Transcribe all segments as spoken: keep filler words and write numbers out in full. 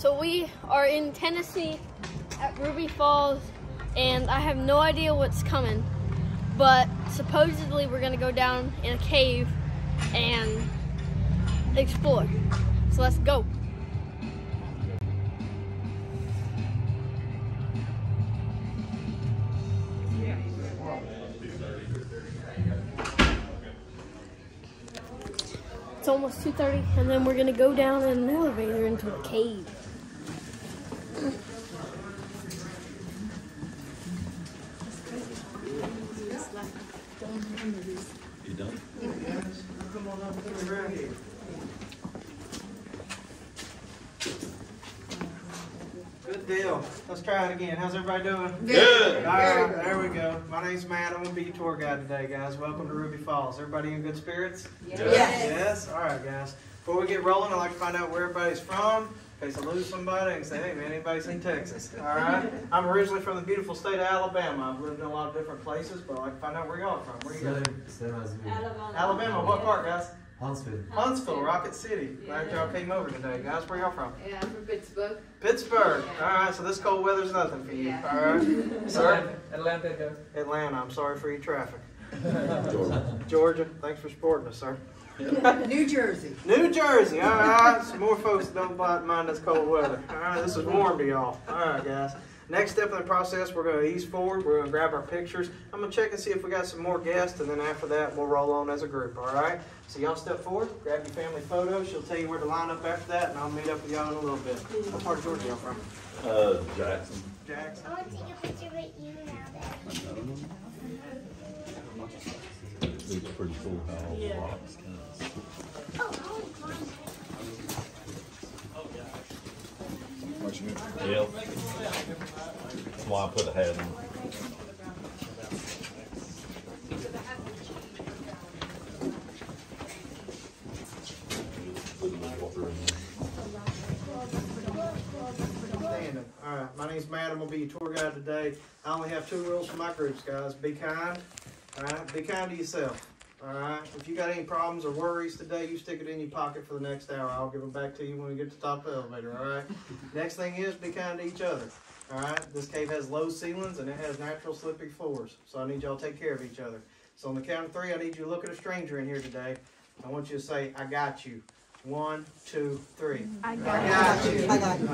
So we are in Tennessee at Ruby Falls, and I have no idea what's coming, but supposedly we're gonna go down in a cave and explore. So let's go. It's almost two thirty, and then we're gonna go down in an elevator into a cave. You done? Come on up and around here. Good deal. Let's try it again. How's everybody doing? Good. All right, there we go. My name's Matt. I'm gonna be your tour guide today, guys. Welcome to Ruby Falls. Everybody in good spirits? Yes. Yes. Yes? All right, guys. Before we get rolling, I'd like to find out where everybody's from, in case I lose somebody and say, hey man, anybody's in Texas? All right. I'm originally from the beautiful state of Alabama. I've lived in a lot of different places, but I'd like to find out where y'all are from. Where you guys? Alabama. Alabama. What part, guys? Huntsville. Huntsville, Rocket City. Glad y'all came over today, guys. Where y'all from? Yeah, I'm from Pittsburgh. Pittsburgh. All right, so this cold weather's nothing for you. Yeah. All right, sir. Atlanta. Atlanta. I'm sorry for your traffic. Georgia. Georgia. Thanks for supporting us, sir. New Jersey. New Jersey. All right. Some more folks that don't mind this cold weather. All right, this is warm to y'all. All right, guys. Next step in the process, we're going to ease forward. We're going to grab our pictures. I'm going to check and see if we got some more guests, and then after that, we'll roll on as a group, all right? So y'all step forward, grab your family photos. She'll tell you where to line up after that, and I'll meet up with y'all in a little bit. What part of Georgia y'all from? Uh, Jackson. Jackson. I want to take a picture with you now, Dad. It's pretty cool how all the rocks kind of. Oh, I want to climb. Yep. That's why I put a hat on. Standing. All right, my name's Matt. I'm going to be your tour guide today. I only have two rules for my groups, guys. Be kind. All right, be kind to yourself. All right, if you got any problems or worries today, you stick it in your pocket for the next hour. I'll give them back to you when we get to the top of the elevator, all right? Next thing is be kind to each other, all right? This cave has low ceilings and it has natural slippery floors, so I need y'all to take care of each other. So on the count of three, I need you to look at a stranger in here today. I want you to say, I got you. One, two, three. I got, I got you. I got you.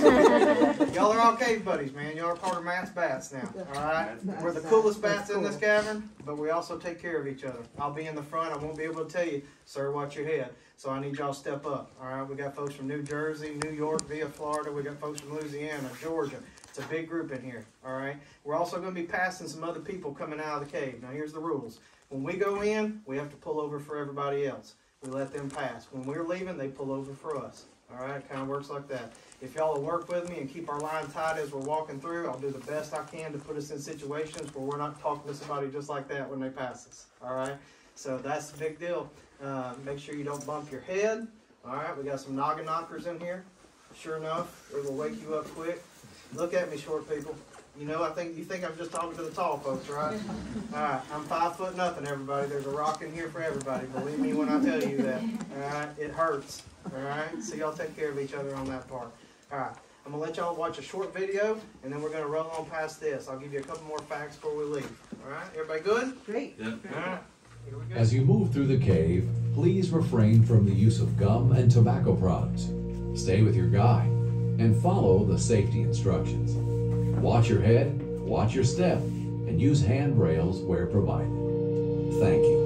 All right? Y'all are all cave buddies, man. Y'all are part of Matt's bats now. All right? We're the coolest bats in this cavern, but we also take care of each other. I'll be in the front. I won't be able to tell you, sir, watch your head. So I need y'all to step up. All right? We got folks from New Jersey, New York, via Florida. We got folks from Louisiana, Georgia. It's a big group in here. All right? We're also going to be passing some other people coming out of the cave. Now, here's the rules. When we go in, we have to pull over for everybody else. We let them pass. When we're leaving, they pull over for us. All right, it kind of works like that. If y'all will work with me and keep our line tight as we're walking through, I'll do the best I can to put us in situations where we're not talking to somebody just like that when they pass us. All right, so that's the big deal. Uh, make sure you don't bump your head. All right, we got some noggin knockers in here. Sure enough, it will wake you up quick. Look at me, short people. You know, I think you think I'm just talking to the tall folks, right? All right, I'm five foot nothing, everybody. There's a rock in here for everybody. Believe me when I tell you that. All right, it hurts. All right, so y'all take care of each other on that part. All right, I'm gonna let y'all watch a short video, and then we're gonna roll on past this. I'll give you a couple more facts before we leave. All right, everybody good? Great. Yeah. All right, here we go. As you move through the cave, please refrain from the use of gum and tobacco products. Stay with your guide and follow the safety instructions. Watch your head, watch your step, and use handrails where provided. Thank you.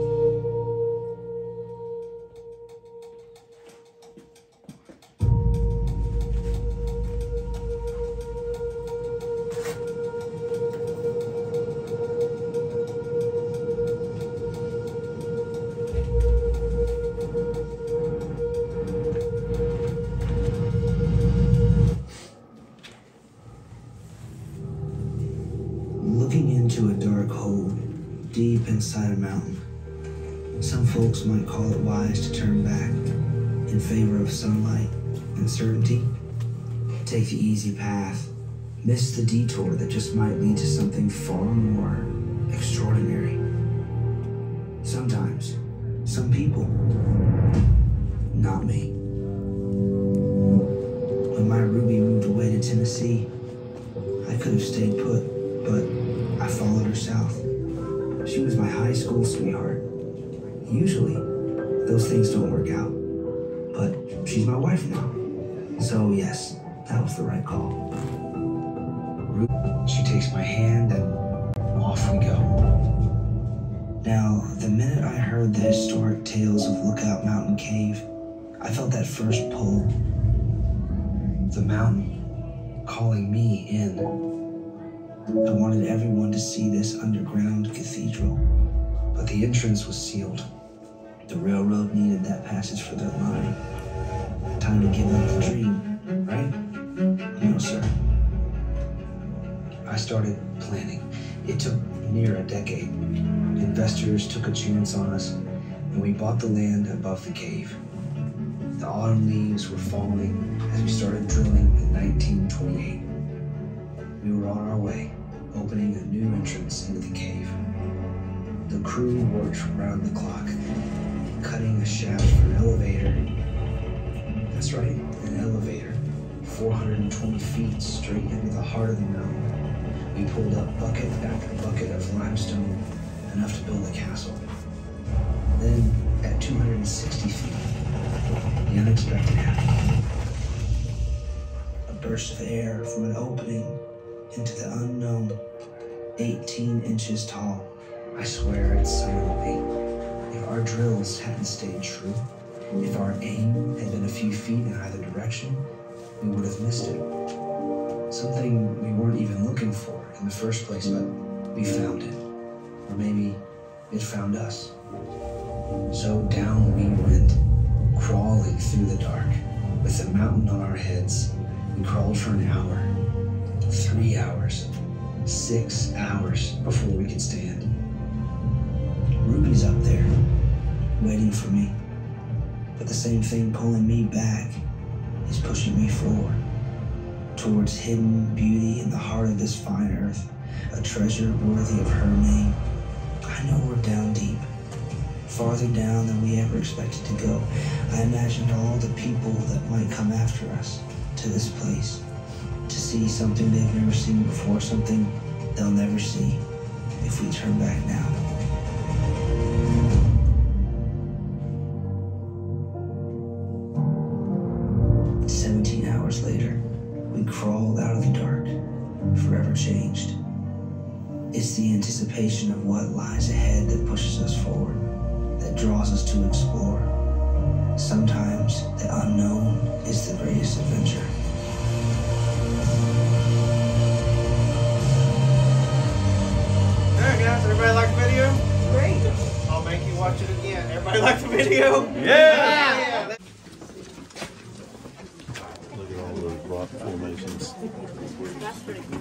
Looking into a dark hole deep inside a mountain. Some folks might call it wise to turn back in favor of sunlight and certainty. Take the easy path. Miss the detour that just might lead to something far more extraordinary. Sometimes, some people, not me. When my Ruby moved away to Tennessee. I could have stayed put, but I followed her south. She was my high school sweetheart. Usually, those things don't work out, but she's my wife now. So yes, that was the right call. She takes my hand and off we go. Now, the minute I heard the historic tales of Lookout Mountain Cave, I felt that first pull. The mountain calling me in. I wanted everyone to see this underground cathedral, but the entrance was sealed. The railroad needed that passage for their line. Time to give up the dream, right? No, sir. I started planning. It took near a decade. Investors took a chance on us, and we bought the land above the cave. The autumn leaves were falling as we started drilling in nineteen twenty-eight. We were on our way, opening a new entrance into the cave. The crew worked round the clock, cutting a shaft for an elevator. That's right, an elevator, four hundred twenty feet straight into the heart of the mountain. We pulled up bucket after bucket of limestone, enough to build a castle. Then, at two hundred sixty feet, the unexpected happened. A burst of air from an opening into the unknown, eighteen inches tall. I swear it summoned me. If our drills hadn't stayed true, if our aim had been a few feet in either direction, we would have missed it. Something we weren't even looking for in the first place, but we found it. Or maybe it found us. So down we went, crawling through the dark. With the mountain on our heads, we crawled for an hour, three hours, six hours before we could stand. Ruby's up there, waiting for me. But the same thing pulling me back is pushing me forward, towards hidden beauty in the heart of this fine earth, a treasure worthy of her name. I know we're down deep, farther down than we ever expected to go. I imagined all the people that might come after us to this place, to see something they've never seen before, something they'll never see if we turn back now. Seventeen hours later, we crawled out of the dark, forever changed. It's the anticipation of what lies ahead that pushes us forward, that draws us to explore. Sometimes the unknown is the greatest adventure. Alright guys, everybody like the video? Great. I'll make you watch it again. Everybody like the video? Yeah! Yeah. Look at all those rock formations. That's pretty cool.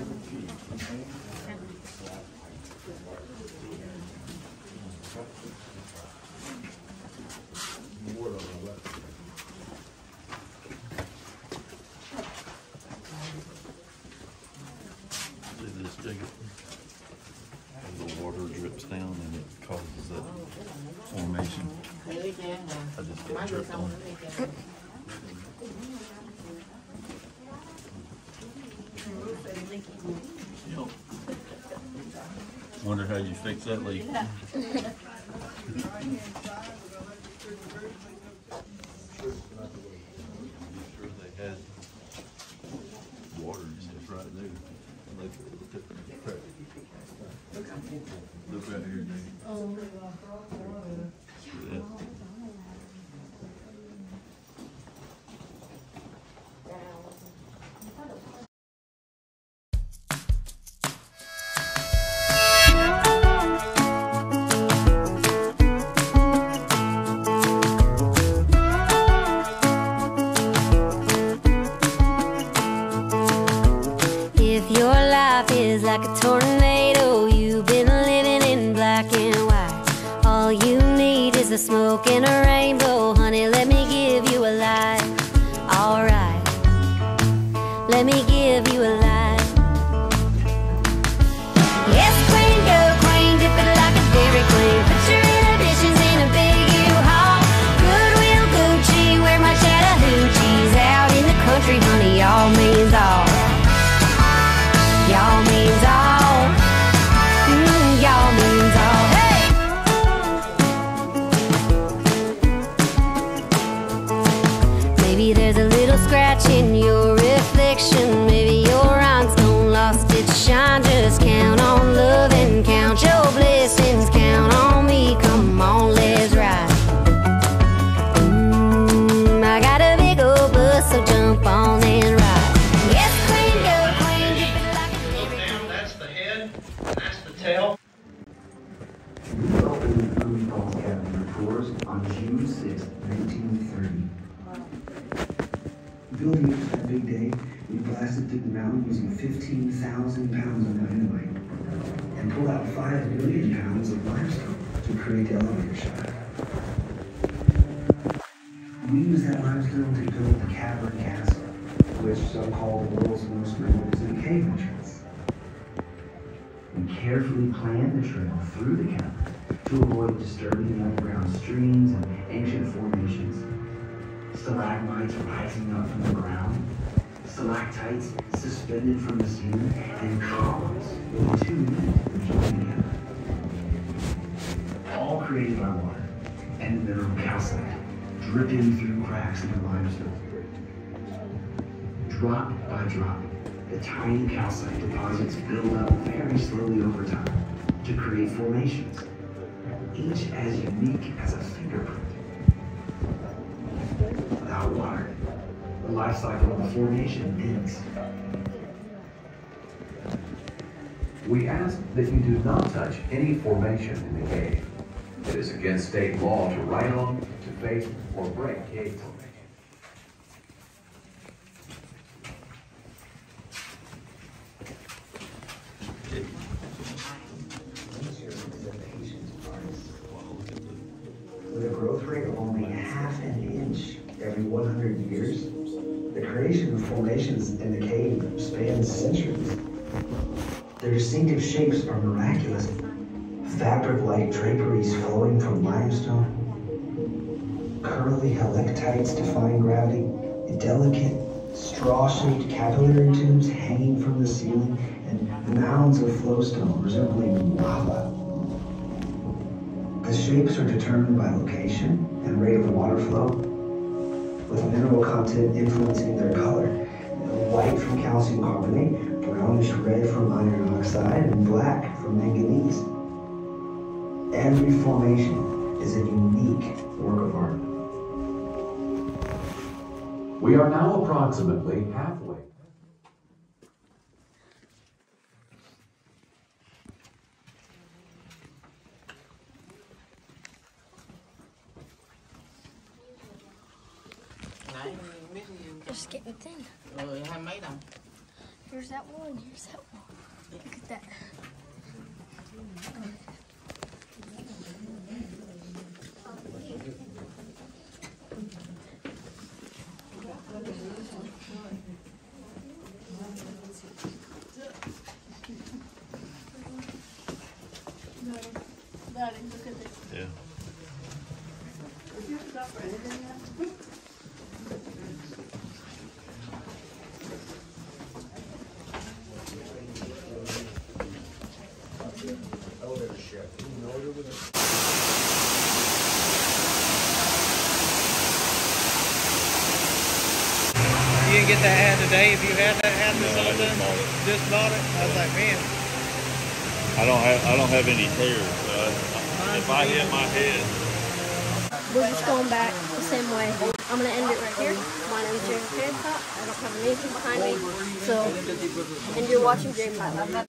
They just dig it. And the water drips down and it causes that formation. I just get dripped on. You know, wonder how you fix that leak. Sure they had water just right there. Look, look at the crack. Look right here, Dave. See that? If your life is like a tornado, you've been living in black and white. All you need is a smoke and a rainbow. Honey, let me give you a light. Alright, let me give you a light. Yes, queen, go queen, dip it like a Dairy Queen. Put your inhibitions in a big U-Haul. Goodwill, Gucci, wear my Chattahoochees. Out in the country, honey, y'all. Y'all means all. Y'all means all. Mm, y'all means all. Hey! Maybe there's a little scratch in your reflection. Maybe your rhinestone lost its shine. Just count on love and count your blessings. Count on me. Come on, let's ride. Mm, I got a big old bus, so jump on and ride. Yes, queen, go queen, dip it like a Look down, that's the head, and that's the tail. We opened the Ruby Falls Cabin for tours on June sixth, nineteen thirty. Building up to that big day, we blasted through the mountain using fifteen thousand pounds of dynamite and pulled out five million pounds of limestone to create the elevator shaft. We used that limestone to build the cavern castle, which some call the world's most magnificent cave entrance. We carefully planned the trail through the cavern to avoid disturbing the underground streams and ancient formations. Stalagmites rising up from the ground, stalactites suspended from the ceiling, and columns with two units that join together. All created by water and mineral calcite dripping through cracks in the limestone. Drop by drop, the tiny calcite deposits build up very slowly over time to create formations, each as unique as a fingerprint. Without water, the life cycle of the formation ends. We ask that you do not touch any formation in the cave. It is against state law to write on, to face, or break cave formation. With a growth rate of only half an inch every one hundred years, the creation of formations in the cave spans centuries. Their distinctive shapes are miraculous. Fabric-like draperies flowing from limestone, curly helictites defying gravity, delicate straw-shaped capillary tubes hanging from the ceiling, and mounds of flowstone resembling lava. The shapes are determined by location and rate of water flow, with mineral content influencing their color. White from calcium carbonate, brownish red from iron oxide, and black from manganese. Every formation is a unique work of art. We are now approximately halfway. Just getting thin. Rồi hai mấy đồng. Here's that one, here's that one. Look at that. Daddy, look at this. Yeah. Is your stuff ready yet? You didn't get that hat today. If you had that hat this whole time, just bought it. I was like, man. I don't have I don't have any hair. Uh, if I hit my head. We're just going back the same way. I'm gonna end it right here. My name is James Hancock. I don't have anything behind me. So, and you're watching J five.